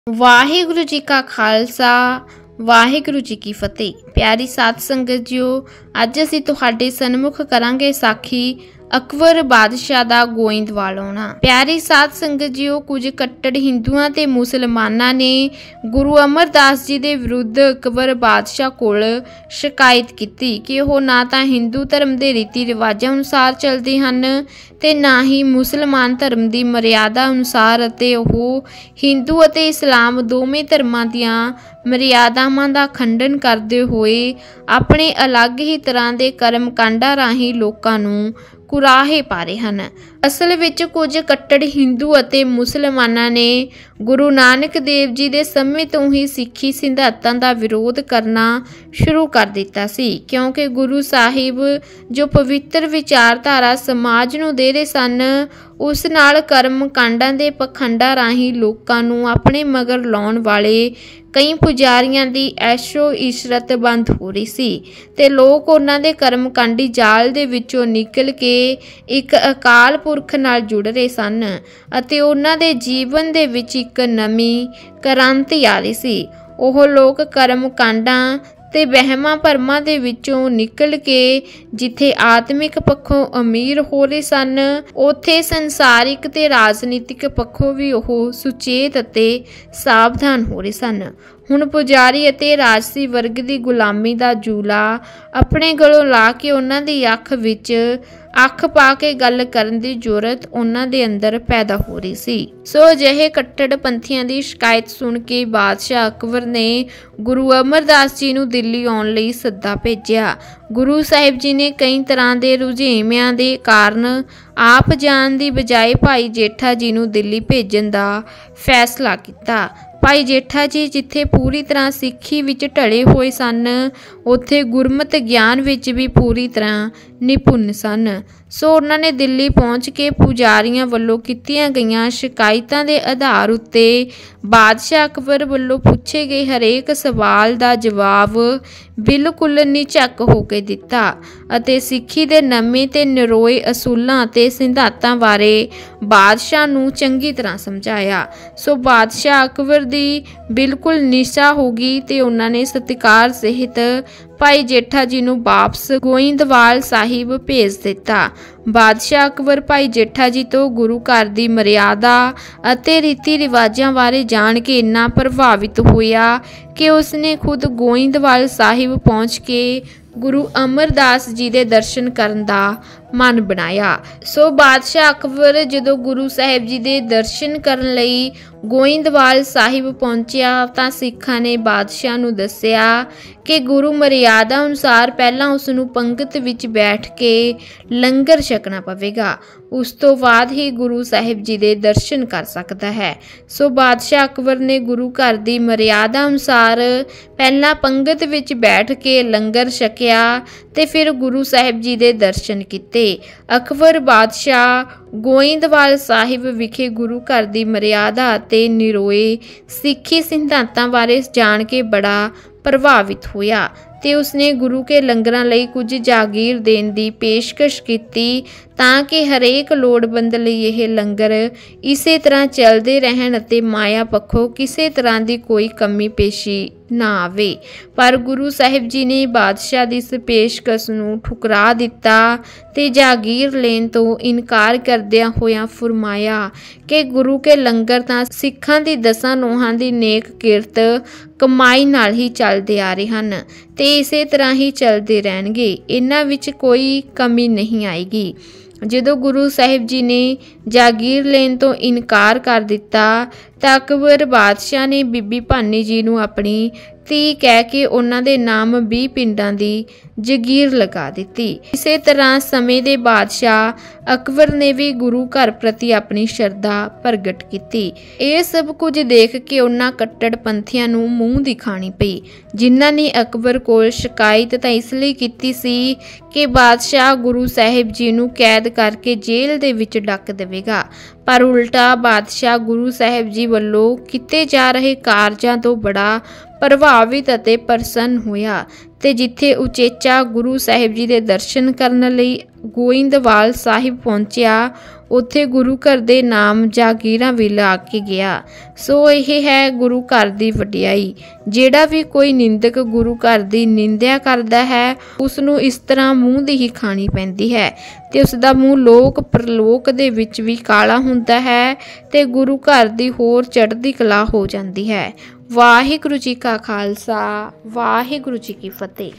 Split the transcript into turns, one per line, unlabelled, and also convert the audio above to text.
वाहिगुरु जी का खालसा वाहिगुरु जी की फतेह। प्यारी साध संगत जियो, अज असी तुहाडे सन्मुख करांगे साखी अकबर बादशाह दा गोइंदवाल आउणा। प्यारी साध संगत जियो, कुछ कट्टर हिंदुआं ते मुसलमानां ने गुरु अमरदास जी दे विरुद्ध अकबर बादशाह कोल शिकायत कीती कि ओह ना तां हिंदू धर्म दे रीति रिवाजां अनुसार चलदे हन ते ना ही मुसलमान धर्म दी मर्यादा अनुसार, अते ओह हिंदू अते इस्लाम दोवें धर्मां दियां मर्यादावां दा खंडन करदे होए अपने अलग ही तरह दे कर्म कांडां राहीं लोकां नूं कुराहे पा रहे हैं। असल विच कुछ कट्टर हिंदू अते मुसलमानां ने गुरु नानक देव जी दे समय तो ही सिੱਖੀ सिद्धांतां दा विरोध करना शुरू कर दिता सी, क्योंकि गुरु साहिब जो पवित्र विचारधारा समाज नूं दे रहे सन, उस नाल कर्म कांडां दे पखंडां राहीं लोकां नूं अपने मगर लाउण वाले कई पुजारियां दी ऐशो इशरत बंद हो रही सी ते लोग उन्हां दे कर्म कांडी जाल दे विचों निकल के एक अकाल पुरख नाल जुड़ रहे सन अते उन्हां दे जीवन दे विच एक नवीं क्रांति आ रही सी। ओह लोग कर्म कांडां ते वहमां भरमां दे विचों निकल के जिथे आत्मिक पक्षों अमीर हो रहे सन, उत्थे संसारिक ते राजनीतिक पक्षों भी ओह सुचेत अते सावधान हो रहे सन। हुण पुजारी अते राजसी वर्ग की गुलामी का जूला अपने गलों ला के उन्हां दी अख विच अख पा के गल करन दी जुरत उन्हां दे अंदर पैदा हो रही सी। सो अजिहे कट्टर पंथियां दी शिकायत सुन के बादशाह अकबर ने गुरु अमरदास जी नूं दिल्ली आउण लई सद्दा भेजिया। गुरु साहिब जी ने कई तरह के रुझेवियां दे कारण आप जाण दी बजाय भाई जेठा जी नूं दिल्ली भेजण दा फैसला किया। भाई जेठा जी जिथे पूरी तरह सिੱਖੀ विच ढले हुए सन, उत्थे गुरमत ज्ञान विच भी पूरी तरह निपुण सन। सो उन्होंने दिल्ली पहुँच के पुजारियों वालों कीतियां गईयां शिकायतां दे आधार उत्ते बादशाह अकबर वालों पूछे गए हरेक सवाल का जवाब बिल्कुल निझक होके दिता अते सिੱਖੀ दे नवे ते निरोए असूलों ते सिद्धांतां बारे बादशाह नूं चंगी तरह समझाया। सो बादशाह अकबर दी बिल्कुल निशा हो गई ते उन्होंने सत्कार सहित भाई जेठा जी नूं वापस गोइंदवाल साहिब भेज दिता। बादशाह अकबर भाई जेठा जी तो गुरु घर की मर्यादा अते रीति रिवाजां बारे जान के इन्ना प्रभावित होया कि उसने खुद गोइंदवाल साहिब पहुँच के गुरु अमरदास जी दे दर्शन करन दा मन बनाया। सो बादशाह अकबर जदों गुरु साहिब जी दे दर्शन करन लई गोइंदवाल साहिब पहुंचिया तां सिखां ने बादशाह नूं दस्सिया कि गुरु मर्यादा अनुसार पहलां उस नूं पंगत विच बैठ के लंगर छकना पवेगा, उस तो बाद ही गुरु साहिब जी दे दर्शन कर सकता है। सो बादशाह अकबर ने गुरु घर की मर्यादा अनुसार पहलां पंगत विच बैठ के लंगर छकिया ते फिर गुरु साहिब जी दे दर्शन कीते। अकबर बादशाह गोइंदवाल साहिब विखे गुरु घर की मर्यादा ते निरोए सिੱਖੀ सिद्धांतां बारे जान के बड़ा प्रभावित होया ते उसने गुरु के लंगरां लई कुछ जागीर देण दी पेशकश कीती तां कि हरेक लोड़वंद लई यह लंगर इसे तरह चलते रहन अते माया पक्षों किसी तरह की कोई कमी पेशी ना आवे। पर गुरु साहिब जी ने बादशाह की इस पेशकश नूं ठुकरा दिता ते जागीर लेण तो इनकार करदियां होया फरमाया कि गुरु के लंगर तां सिखां दी 10 नूहां दी नेक किरत कमाई नाल ही चलते आ रहे हैं ते इसे तरह ही चलते रहणगे, इन्हां विच कोई कमी नहीं आएगी। जदों गुरु साहिब जी ने जागीर लेण तो इनकार कर दिता तां अकबर बादशाह ने बीबी भानी जी नूं अपनी धी कह के उन्हां दे नाम 20 पिंडां दी जगीर लगा दी। इसे तरह समय दे बादशाह अकबर ने भी गुरु घर प्रति अपनी श्रद्धा प्रगट की। यह सब कुछ देख के उन्हां कट्टर पंथियां नूं मूँह दिखानी पई, जिन्हां ने अकबर कोल शिकायत तां इसलिए कीती सी कि बादशाह गुरु साहिब जी नूं कैद करके जेल दे विच डक देवेगा, पर उल्टा बादशाह गुरु साहिब जी वालों किते जा रहे कारजां तो बड़ा प्रभावित अते प्रसन्न होया ते जिथे उचेचा गुरु साहिब जी दे दर्शन करन लई गोइंदवाल साहिब पहुंचिया, ਉੱਥੇ ਗੁਰੂ ਘਰ ਦੇ ਨਾਮ ਜਾਗੀਰਾਂ ਵੀ ਲਾ ਕੇ ਗਿਆ। ਸੋ ਇਹ ਹੈ ਗੁਰੂ ਘਰ ਦੀ ਵਡਿਆਈ। ਜਿਹੜਾ ਵੀ ਕੋਈ ਨਿੰਦਕ ਗੁਰੂ ਘਰ ਦੀ ਨਿੰਦਿਆ ਕਰਦਾ ਹੈ ਉਸ ਨੂੰ ਇਸ ਤਰ੍ਹਾਂ ਮੂੰਹ ਦੀ ਹੀ ਖਾਣੀ ਪੈਂਦੀ ਹੈ ਤੇ ਉਸ ਦਾ ਮੂੰਹ ਲੋਕ ਪ੍ਰਲੋਕ ਦੇ ਵਿੱਚ ਵੀ ਕਾਲਾ ਹੁੰਦਾ ਹੈ ਤੇ ਗੁਰੂ ਘਰ ਦੀ ਹੋਰ ਚੜ੍ਹਦੀ ਕਲਾ ਹੋ ਜਾਂਦੀ ਹੈ। ਵਾਹਿਗੁਰੂ ਜੀ ਕਾ ਖਾਲਸਾ, ਵਾਹਿਗੁਰੂ ਜੀ ਕੀ ਫਤਿਹ।